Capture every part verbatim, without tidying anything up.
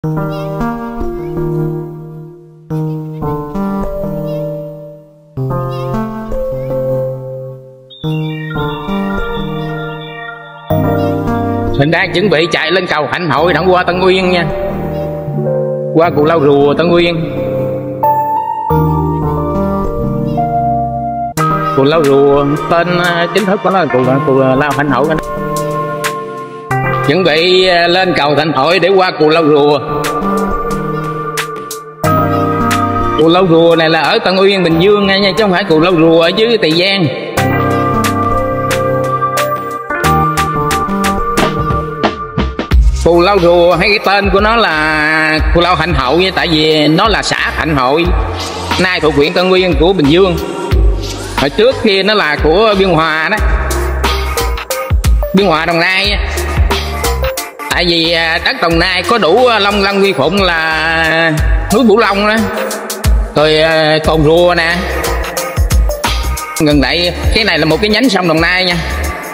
Mình đang chuẩn bị chạy lên cầu Hạnh Hội đặng qua Tân Nguyên nha, qua Cù Lao Rùa Tân Nguyên. Cù Lao Rùa tên chính thức của nó là Cù, Cù Lao Hạnh Hội. Chuẩn bị lên cầu Hạnh Hội để qua Cù Lao Rùa. Cù Lao Rùa này là ở Tân Uyên, Bình Dương nha, chứ không phải Cù Lao Rùa ở dưới Tiền Giang. Cù Lao Rùa hay cái tên của nó là Cù Lao Hạnh Hội, tại vì nó là xã Hạnh Hội, nay thuộc huyện Tân Uyên của Bình Dương. Hồi trước kia nó là của Biên Hòa đó, Biên Hòa Đồng Nai. Tại vì đất Đồng Nai có đủ Long Lân Quy Phụng là núi Bửu Long đó, rồi Cồn Rùa nè. Gần đây cái này là một cái nhánh sông Đồng Nai nha.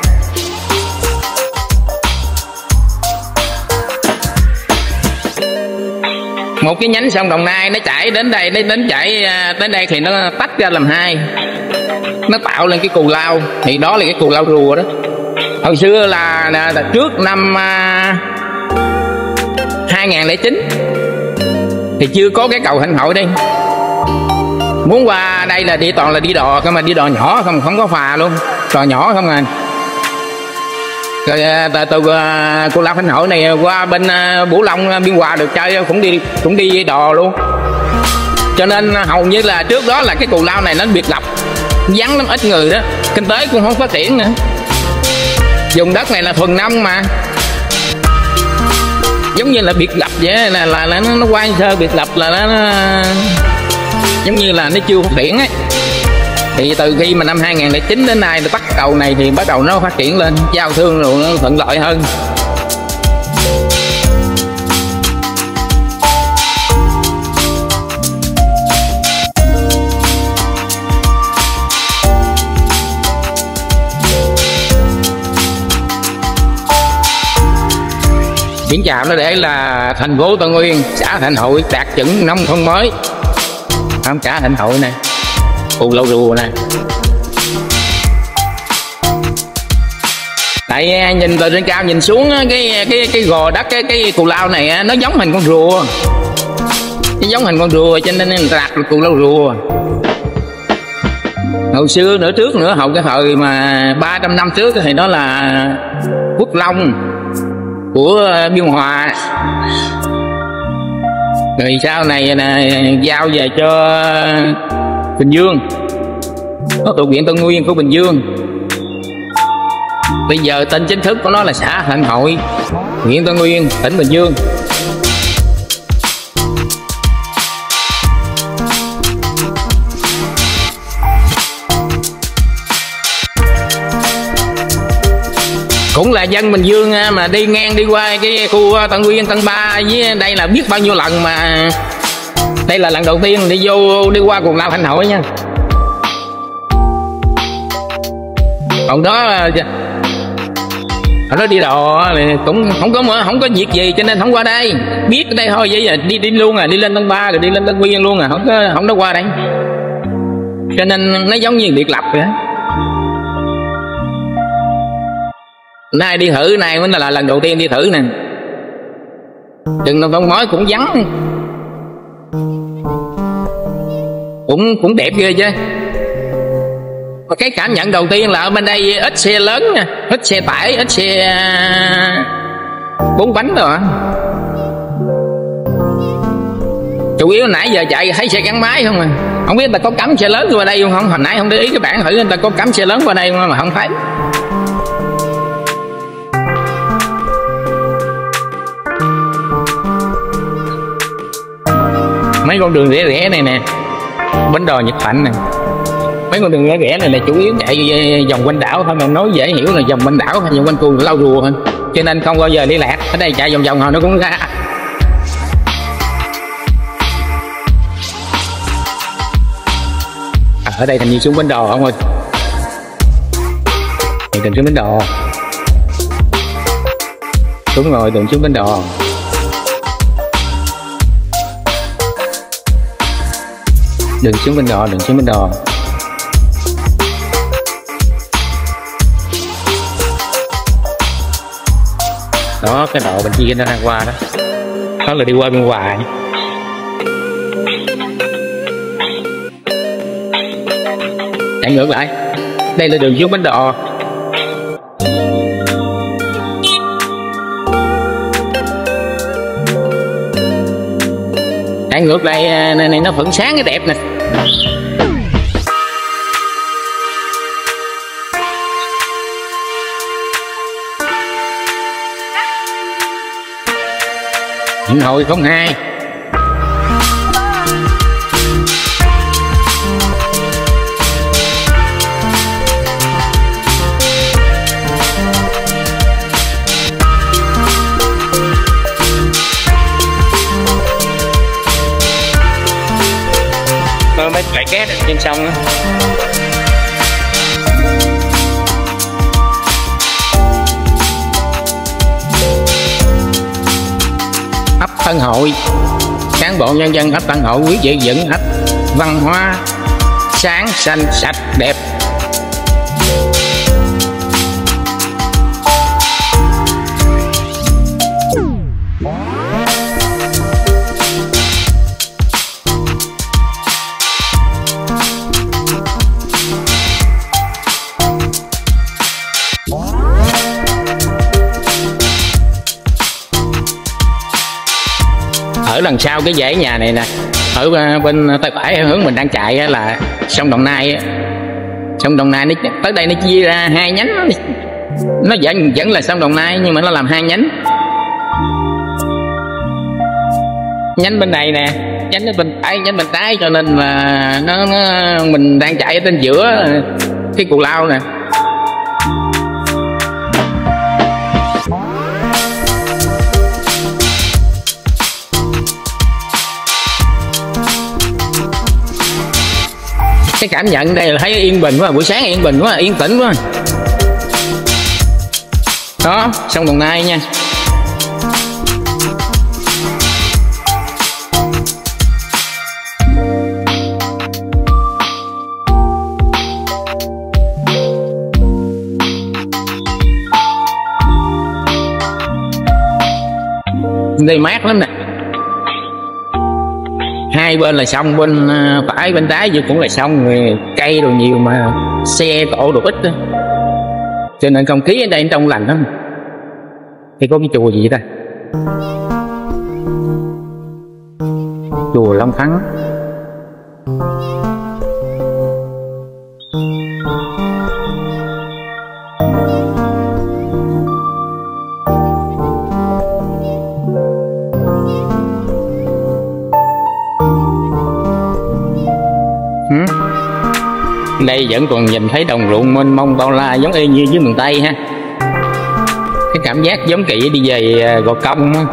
Một cái nhánh sông Đồng Nai nó chảy đến đây, nó đến chảy đến đây thì nó tách ra làm hai, nó tạo lên cái Cù Lao, thì đó là cái Cù Lao Rùa đó. Hồi xưa là, là, là trước năm hai nghìn lẻ chín thì chưa có cái cầu Hạnh Hội đây. Muốn qua đây là đi toàn là đi đò, mà đi đò nhỏ không, không có phà luôn, đò nhỏ không à. Rồi từ, từ Cù Lao Hạnh Hội này qua bên Bửu Long Biên Hòa được chơi cũng đi cũng đi đò luôn. Cho nên hầu như là trước đó là cái Cù Lao này nó biệt lập, vắng lắm, ít người đó, kinh tế cũng không phát triển nữa. Vùng đất này là thuần nông mà, giống như là biệt lập vậy, là là, là nó, nó quan sơ biệt lập là nó, nó giống như là nó chưa phát triển ấy. Thì từ khi mà năm hai nghìn lẻ chín đến nay bắt cầu này thì bắt đầu nó phát triển lên, giao thương rồi nó thuận lợi hơn. Biển Tràm nó để là thành phố Tân Uyên, xã Hạnh Hội đạt chuẩn nông thôn mới. Không, xã Hạnh Hội này, Cù Lao Rùa này. Tại nhìn từ trên cao nhìn xuống cái cái cái gò đất, cái cái Cù Lao này nó giống hình con rùa, nó giống hình con rùa cho nên người ta đặt là Cù Lao Rùa. Hồi xưa nữa, trước nữa, hầu cái thời mà ba trăm năm trước thì nó là Quốc Long của Biên Hòa. Rồi sau này nè, giao về cho Bình Dương, nó thuộc huyện Tân Nguyên của Bình Dương. Bây giờ tên chính thức của nó là xã Hạnh Hội, huyện Tân Nguyên, tỉnh Bình Dương. Cũng là dân Bình Dương mà đi ngang đi qua cái khu Tân Nguyên, Tân Ba với đây là biết bao nhiêu lần, mà đây là lần đầu tiên đi vô đi qua Cù Lao Hạnh Hội nha. Còn đó ở đó đi đò cũng không có không có việc gì cho nên không qua đây, biết ở đây thôi, vậy giờ đi đi luôn à, đi lên Tân Ba rồi đi lên Tân Nguyên luôn à, không có không có qua đây, cho nên nó giống như biệt lập vậy. Nay đi thử, nay mới là lần đầu tiên đi thử nè. Chừng nông thôn mới cũng vắng, cũng cũng đẹp ghê chứ. Và cái cảm nhận đầu tiên là ở bên đây ít xe lớn nha, ít xe tải, ít xe bốn bánh rồi. Chủ yếu nãy giờ chạy thấy xe gắn máy không à. Không biết người ta có cấm xe lớn qua đây không? Hồi nãy không để ý cái bảng thử người ta có cấm xe lớn qua đây không mà không thấy. Mấy con đường rẽ rẽ này nè, bến đò Nhật Thạnh nè, mấy con đường rẽ rẽ này là chủ yếu chạy vòng quanh đảo thôi, mà nói dễ hiểu là vòng quanh đảo hay vòng quanh Cù Lao Rùa thôi, cho nên không bao giờ đi lạc. Ở đây chạy vòng vòng hồi nó cũng ra. À, ở đây thành như xuống bến đò không ơi, thì đường xuống bến đò, đúng rồi, đường xuống bến đò. Đừng xuống bên đò, đừng xuống bên đò. Đó, cái độ bên kia nó đang qua đó. Đó là đi qua bên ngoài. Chạy ngược lại. Đây là đường xuống bến đò. Chạy ngược lại này, này nó vẫn sáng cái đẹp nè. Điện hồi không hai. Nó mới lại két trên sông đó. Ấp Tân Hội, cán bộ nhân dân ấp Tân Hội quý vị dựng ấp văn hóa sáng xanh sạch đẹp. Ở đằng sau cái dãy nhà này nè, ở bên tay phải hướng mình đang chạy là sông Đồng Nai. Sông Đồng Nai nó tới đây nó chia ra hai nhánh, nó vẫn vẫn là sông Đồng Nai nhưng mà nó làm hai nhánh. Nhánh bên này nè, nhánh ở bên phải, nhánh bên trái, cho nên là nó, nó mình đang chạy ở trên giữa cái cù lao nè. Cái cảm nhận đây là thấy yên bình quá, buổi sáng yên bình quá, yên tĩnh quá. Đó, sông Đồng Nai nha. Đây mát lắm nè. Hai bên là sông, bên phải bên trái vừa cũng là sông, rồi cây đồ nhiều mà xe cộ đồ ít đó. Cho nên không khí ở đây trong lành lắm. Thì có cái chùa gì ta? Chùa Long Thắng. Đây vẫn còn nhìn thấy đồng ruộng mênh mông bao la giống y như dưới miền Tây ha. Cái cảm giác giống kỵ đi về Gò Công ha.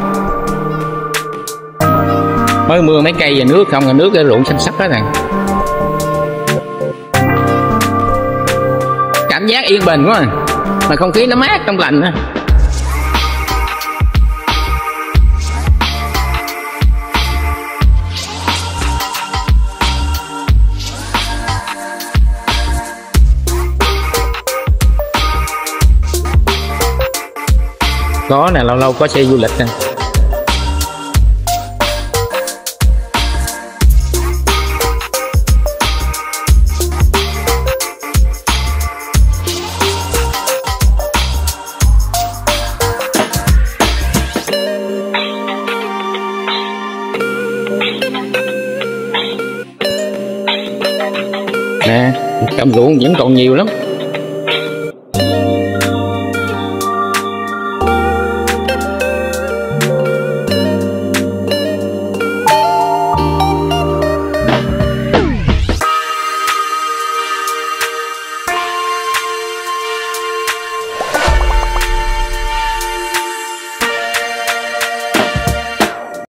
Mới mưa mấy cây về nước không, nước cái ruộng xanh sắc hết nè. Cảm giác yên bình quá, mà không khí nó mát trong lành ha. Có nè, lâu lâu có xe du lịch nè. Nè, trong ruộng vẫn còn nhiều lắm.